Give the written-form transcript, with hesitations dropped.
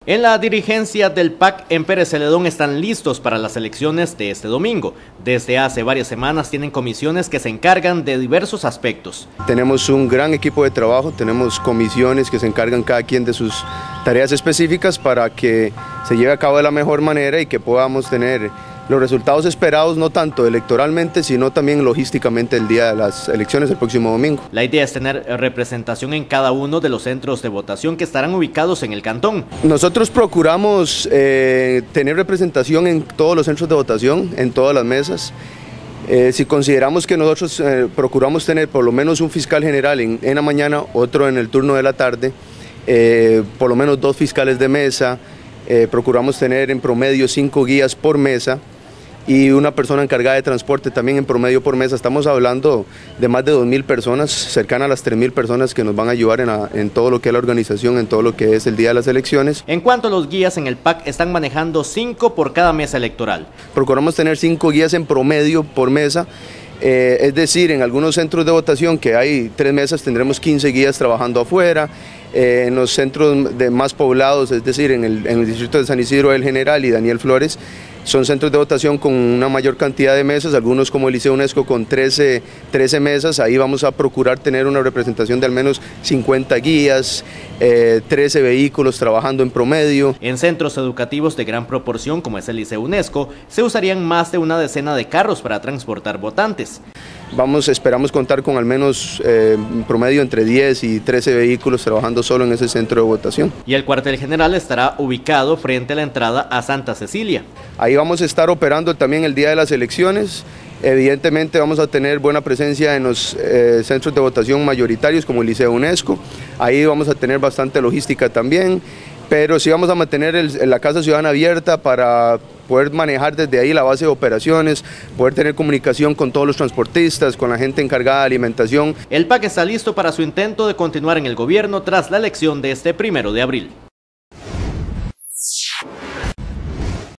En la dirigencia del PAC en Pérez Celedón están listos para las elecciones de este domingo. Desde hace varias semanas tienen comisiones que se encargan de diversos aspectos. Tenemos un gran equipo de trabajo, tenemos comisiones que se encargan cada quien de sus tareas específicas para que se lleve a cabo de la mejor manera y que podamos tener los resultados esperados, no tanto electoralmente, sino también logísticamente el día de las elecciones el próximo domingo. La idea es tener representación en cada uno de los centros de votación que estarán ubicados en el cantón. Nosotros procuramos tener representación en todos los centros de votación, en todas las mesas. Si consideramos que nosotros procuramos tener por lo menos un fiscal general en la mañana, otro en el turno de la tarde, por lo menos 2 fiscales de mesa, procuramos tener en promedio 5 guías por mesa y una persona encargada de transporte también en promedio por mesa. Estamos hablando de más de 2.000 personas, cercanas a las 3.000 personas que nos van a ayudar en todo lo que es la organización, en todo lo que es el día de las elecciones. En cuanto a los guías en el PAC, están manejando 5 por cada mesa electoral. Procuramos tener 5 guías en promedio por mesa. Es decir, en algunos centros de votación que hay 3 mesas tendremos 15 guías trabajando afuera. En los centros más poblados, es decir, en el distrito de San Isidro del General y Daniel Flores, son centros de votación con una mayor cantidad de mesas, algunos como el Liceo UNESCO con 13 mesas. Ahí vamos a procurar tener una representación de al menos 50 guías, 13 vehículos trabajando en promedio. En centros educativos de gran proporción, como es el Liceo UNESCO, se usarían más de una decena de carros para transportar votantes. Esperamos contar con al menos un promedio entre 10 y 13 vehículos trabajando solo en ese centro de votación. Y el cuartel general estará ubicado frente a la entrada a Santa Cecilia. Ahí vamos a estar operando también el día de las elecciones. Evidentemente vamos a tener buena presencia en los centros de votación mayoritarios como el Liceo UNESCO. Ahí vamos a tener bastante logística también, pero sí vamos a mantener la Casa Ciudadana abierta para poder manejar desde ahí la base de operaciones, poder tener comunicación con todos los transportistas, con la gente encargada de alimentación. El PAC está listo para su intento de continuar en el gobierno tras la elección de este 1 de abril.